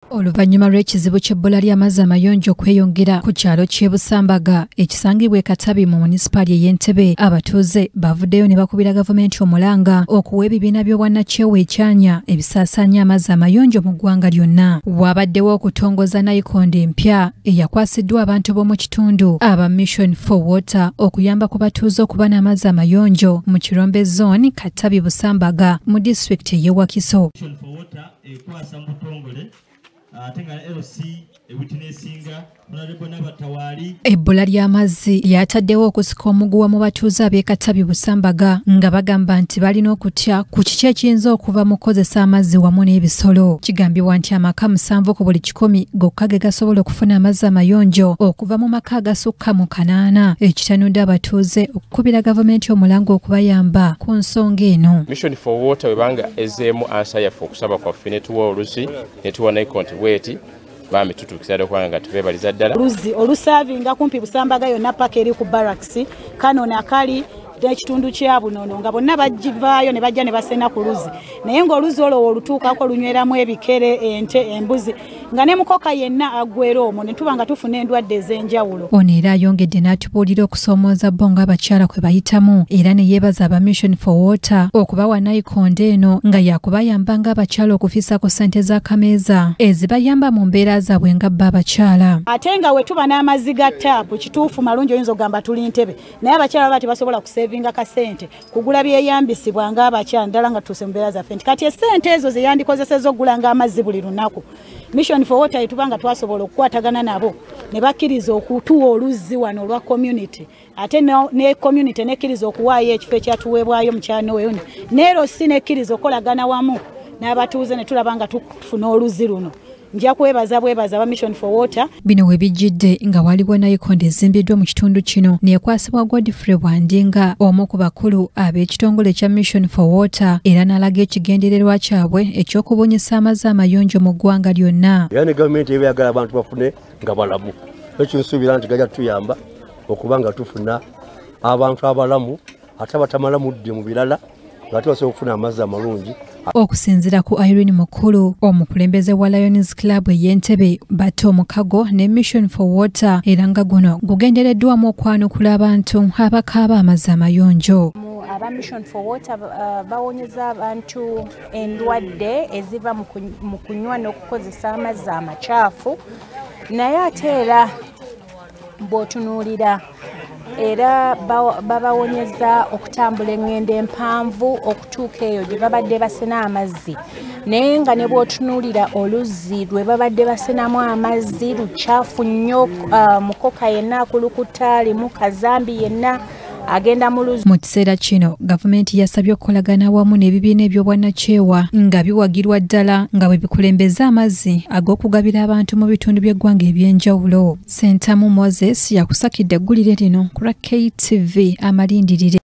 Oluvannyuma lw'ekizibu ky'ebbula ly'amazzi amayonjo okweyongera ku kyalo ky'Ebibusambaga ekisangibwa e Katabi mu munisipaali ey'Entebbe, abatuuze bavuddeyo ne bakubira gavumenti omulanga okuwa ebibiina by'obwannakyewa ekyanya ebisaasaanya amazzi amayonjo mu ggwanga lyonna. Wabaddewo okutongoza nayikondo empya eyakwasiddwa abantu b'omu kitundu aba Mission for Water okuyamba ku batuuze okuba n'amazzi amayonjo mu Kirombe Zone Katabi-Busambaga mu disitulikiti y'e Wakiso. Ebbula ly'amazzi lyataddewo okusika omuguwa mu batuuze ab'e Katabi-Busambaga nga bagamba nti balina okutya ku kiki ekiyinza okuva mu kukozesa amazzi wamu n'ebisolo. Kigambibwa nti amaka 7 ku buli 100 gokka ge gasobola okufuna amazzi amayonjo okuva mu maka agasukka mu 8, ekitanudde abatuuze okukubira gavumenti omulanga okubayamba ku nsonga eno. Mission for Water webanga ezeemu ansa yaffe okusaba kwaffe ne tuwa olusi ne tuwa nayikondo bweti bami tutukisada kwanga tubebaliza ddala olusavinga kumpi Busambaga yonna paka eri ku barracks kano nakali n'ekitundu kya Bunono nga bonna bajivaayo ne bajja ne basena ku luzi naye ng'oluzi olwo olutuukako lunyweramu ebikere, ente, embuzi nga ne mukoka yenna agwera omwo ne tuba nga tufuna endwadde ez'enjawulo. Ono era ayongedde n'atubuulira okusoomooza bo ng'abakyala kwe bayitamu era ne yeebaza aba Mission for Water okubawa nayikondo eno nga yakubayamba ng'abakyala okufiisa ku ssente z'akameeza ezibayamba mu mbeera zaabwe nga bba abakyala. Ate nga we tuba n'amazzi ga taapu kituufu malungi oyinza ogamba tuli Ntebe naye abakyala baba tebasobola kusevinga kasente kugula byeyambisibwa ng'abakyala ddala nga tuuse mu mbeera zaffe nti kati essente ezo ze yandikozesezza okugula ng'amazzi buli lunaku. Mission for Water etubanga twasobola okukwatagana nabo ne bakkiriza okutuwa oluzzi wano olwa community ate ne community nekkiriza okuwaayo ekifo ekyatuweebwayo mu kyano eyo neero si nekkiriza okolagana wamu n'abatuuze ne tulaba nga tufuna oluzzi luno. Nja bwebaza aba Mission for Water. Bino we bijjidde nga waliwo nayikondo ezimbiddwa mu kitundu kino neekwasibwa Godfrey Bwandinga omu ku bakulu ab'ekitongole kya Mission for Water era n'alaga ekigendererwa kyabwe eky'okubunyisa amazzi amayonjo mu ggwanga lyonna. Era ne gavumenti ebyagala abantu bafune nga balamu. Ekyo nsuubira nti gajja tuyamba okuba nga tufuna abantu abalamu ate abatamalamu dde mu birala nga tubasobola okufuna amazzi amalungi. Okusinziira ku Irene Mukulu omukulembeze wa Lions Club ey'Entebbe batta omukago ne Mission for Water era nga guno gugendereddwamu okwanukula abantu abakaaba amazzi amayonjo. Aba Mission for Water bawonyeza abantu endwadde eziva mu kunywa n'okukozesa amazzi amacaafu naye ate era bw'otunuulira era babawonyeza okutambula engendo empanvu okutuuka eyo gye babadde basena amazzi naye nga ne bw'otunuulira oluzzi lwe babadde basenamu amazzi lukyafu nnyo, mukoka yenna akulukuta alimu kazambi yenna agenda mu luzzi. Mu kiseera kino gavumenti yasabye okukolagana awamu n'ebibiina eby'obwannakyewa nga biwagirwa ddala nga bwe bikulembeza amazzi ag'okugabira abantu mu bitundu by'eggwanga eby'enjawulo. SSENTAMU Moses yakusakidde eggulire lino ku KTV Amalindirire.